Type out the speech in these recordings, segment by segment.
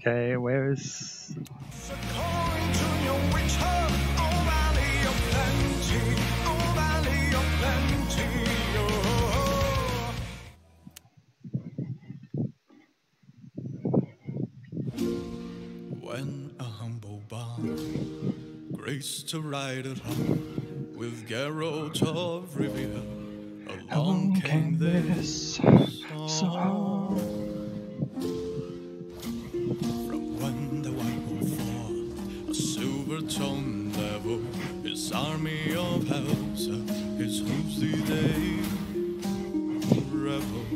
Okay, where is... When a humble bard graced to ride at home with Geralt of Rivia, along came this song. From when the white wolf fought a silver-tongued devil, his army of hells, his hooves did they revel.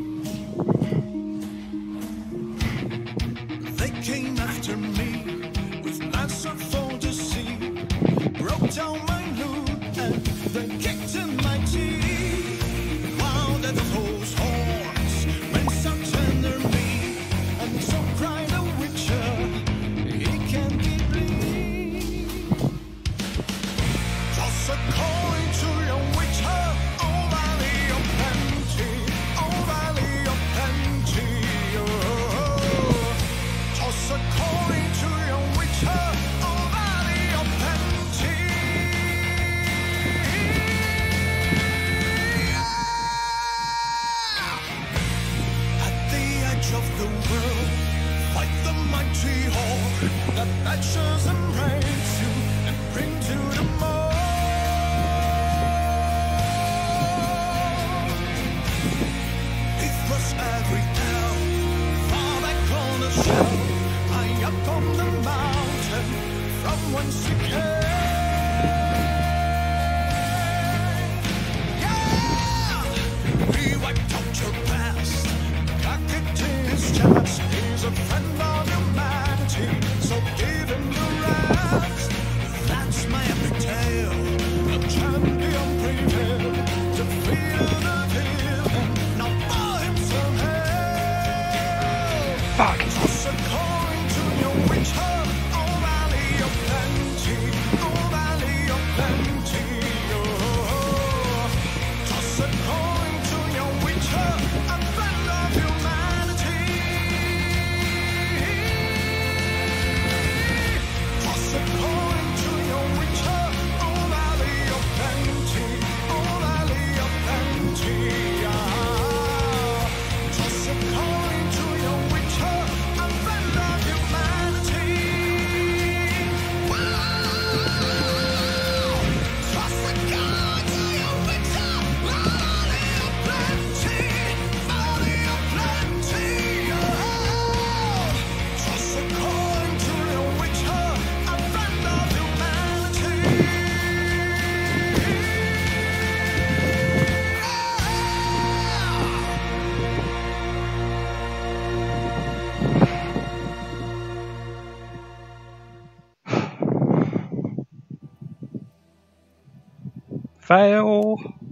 They came after me with masterful deceit, broke down my loot and they kicked in my teeth. Wow, that those horns went so tender me, and so cried a witcher, he can be bleed. Toss a coin to your witcher, oh valley of plenty, oh valley of plenty, oh. Toss a coin to your witcher, oh valley of plenty. At the edge of the world, fight the mighty horde that badgers and rapes you and bring to the mold. He thrusts every elf far back on the shelf, high up on the mountain from whence he came. Yeah! He wiped out your past, cocked it in his chest. He's a friend of humanity, so give him the rest. That's my epic tale, a champion prevailed, defeated the villain, now for him some hell. Fuck! Toss a coin to your witcher, oh valley of plenty, oh valley of plenty, oh. Toss a coin to your witcher, a friend of humanity. Toss a coin to your witcher, oh valley of plenty, oh valley of plenty, ah. Toss a coin to your witcher, a friend of humanity. Wow! Toss a coin to your witcher, valley of plenty, oh. Toss a coin to your witcher, a friend of humanity. Fail!